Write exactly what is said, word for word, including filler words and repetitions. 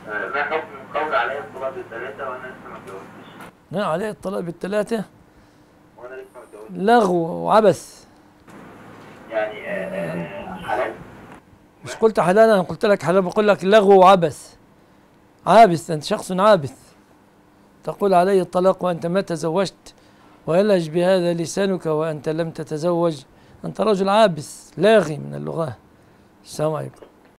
ما حكم القول علي الطلاق بالثلاثة وأنا لسه ما اتجوزتش؟ لا، عليه الطلاق بالثلاثة وأنا لسه ما اتجوزتش. لغو وعبث. يعني آه، آه، حلال؟ مش قلت حلال؟ أنا قلت لك حلال، بقول لك لغو وعبث. عابث، أنت شخص عابث. تقول علي الطلاق وأنت ما تزوجت، ويلهج بهذا لسانك وأنت لم تتزوج. أنت رجل عابث لاغي من اللغة. السلام عليكم.